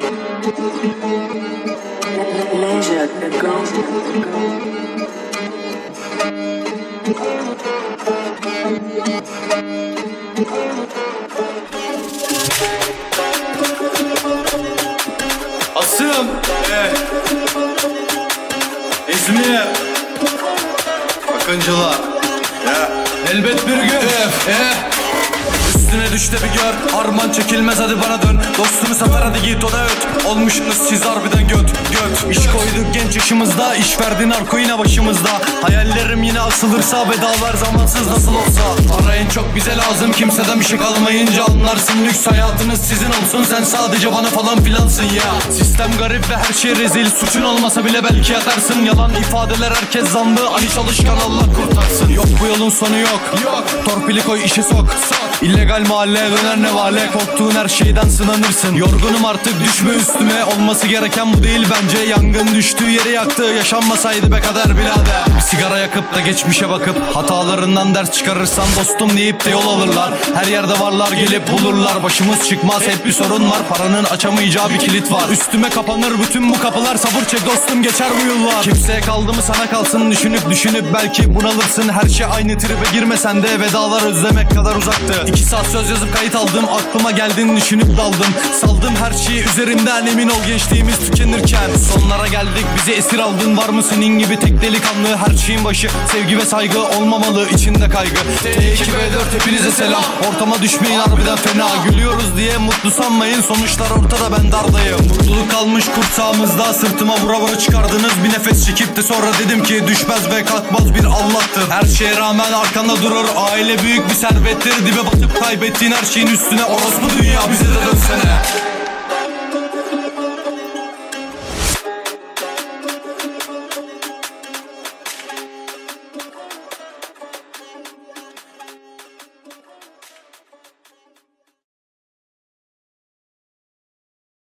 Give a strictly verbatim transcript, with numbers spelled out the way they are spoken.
Leisure the go. Asım, eh. İzmir, Akıncılar, yeah. Elbet bir gün, eh, eh. Üstüne düş de bir gör, harman çekilmez hadi bana dön. Dostunu satar hadi git o da öt. Olmuşsunuz siz harbiden göt, göt. İş koyduk genç yaşımızda, iş verdin arko yine başımızda. Hayallerim yine asılırsa, bedalar zamansız nasıl olsa. Arayın çok bize lazım, kimseden bir şey kalmayınca anlarsın. Lüks hayatınız sizin olsun, sen sadece bana falan filansın ya. Sistem garip ve her şey rezil, suçun olmasa bile belki yatarsın. Yalan ifadeler herkes zanlı, Ali Çalışkan Allah kurtarsın. Yok bu yolun sonu yok, yok. Torpili koy işe sok, sok. İllegal mahalleye döner nevale, korktuğun her şeyden sınanırsın. Yorgunum artık düşme üstüme, olması gereken bu değil bence. Yangın düştüğü yeri yaktı, yaşanmasaydı be kader birader. Bir sigara yakıp da geçmişe bakıp hatalarından ders çıkarırsan dostum deyip de yol alırlar. Her yerde varlar gelip bulurlar, başımız çıkmaz hep bir sorun var. Paranın açamayacağı bir kilit var, üstüme kapanır bütün bu kapılar. Sabır çek dostum geçer bu yıllar. Kimseye kaldı mı sana kalsın, düşünüp düşünüp belki bunalırsın. Her şey aynı tribe girmesen de vedalar özlemek kadar uzaktı. İki saat söz yazıp kayıt aldım, aklıma geldin düşünüp daldım. Saldım her şeyi üzerimden, emin ol gençliğimiz tükenirken. Sonlara geldik bizi esir aldın, var mı senin gibi tek delikanlı? Her şeyin başı sevgi ve saygı olmamalı, içinde kaygı. T iki B dört hepinize selam, ortama düşmeyin harbiden fena. Gülüyoruz diye mutlu sanmayın, sonuçlar ortada ben dardayım. Mutluluk kalmış kursağımızda, sırtıma vura vura çıkardınız. Bir nefes çekip de sonra dedim ki düşmez ve kalkmaz bir Allah'tır. Her şeye rağmen arkanda durur, aile büyük bir servettir. Dibe batıp kaybettiğin her şeyin üstüne orospu dünya bize de dönsene.